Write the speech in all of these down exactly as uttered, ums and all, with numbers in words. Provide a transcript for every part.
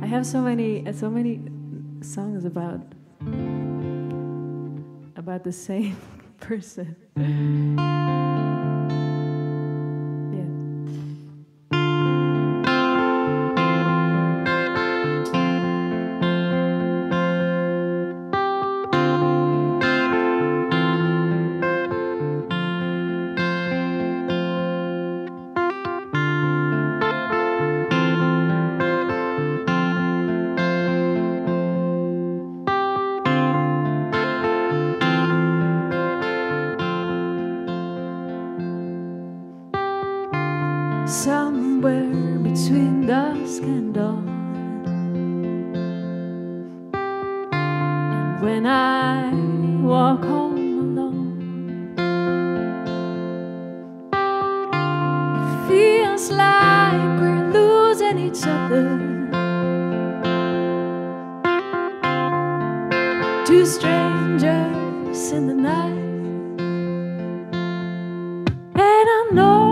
I have so many, so many songs about about the same person. Somewhere between dusk and dawn, and when I walk home alone, it feels like we're losing each other. Two strangers in the night, and I know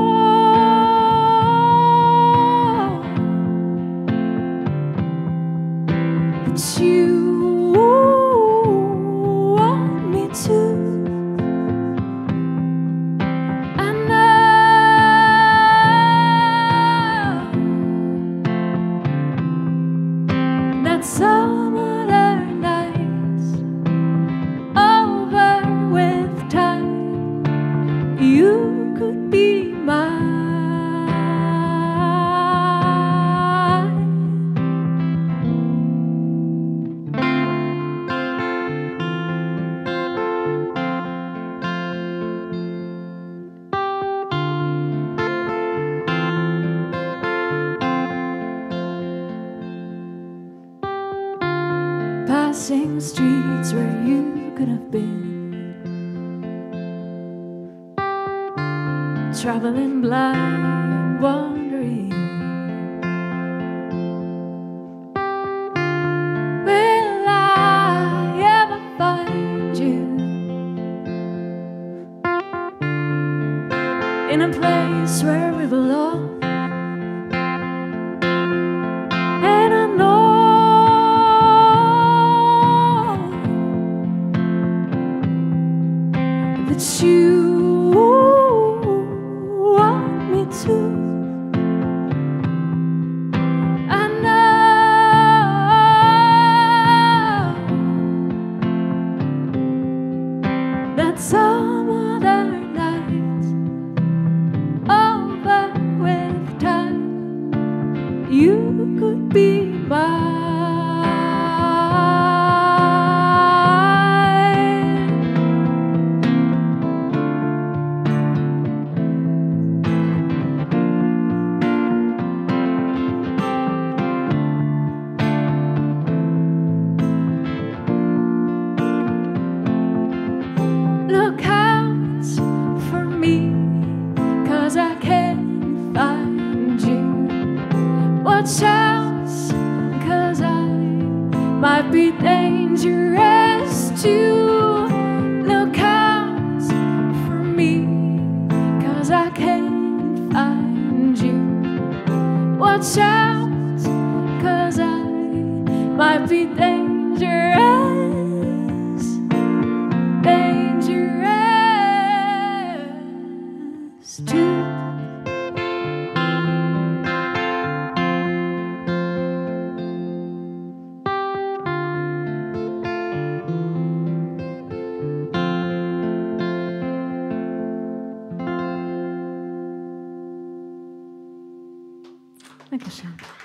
that you want me to. I know that some other nights, over with time, you could be mine. Passing streets where you could have been, traveling blind, wandering. Will I ever find you in a place where we belong? And I know that you want me to. I know that some other nights, over with time, you could be mine. Look out for me, 'cause I can't find you. Watch out, 'cause I might be dangerous too. Look out for me, 'cause I can't find you. Watch out, 'cause I might be dangerous. Too. Dankeschön.